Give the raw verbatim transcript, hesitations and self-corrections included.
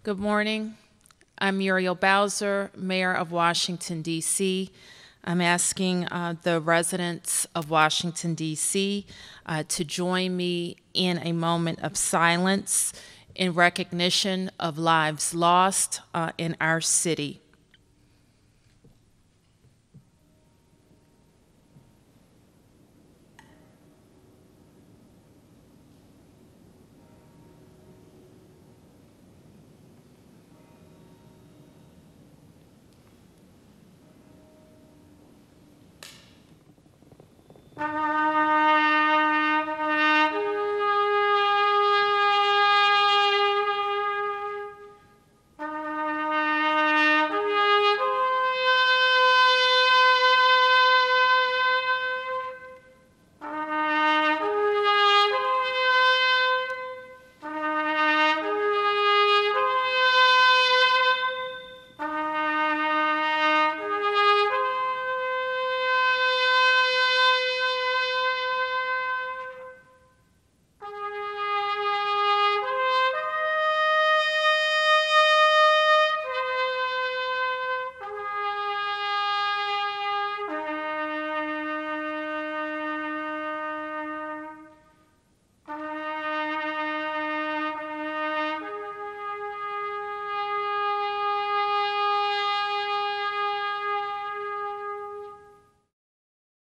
Good morning. I'm Muriel Bowser, Mayor of Washington, D C I'm asking uh, the residents of Washington, D C uh, to join me in a moment of silence in recognition of lives lost uh, in our city.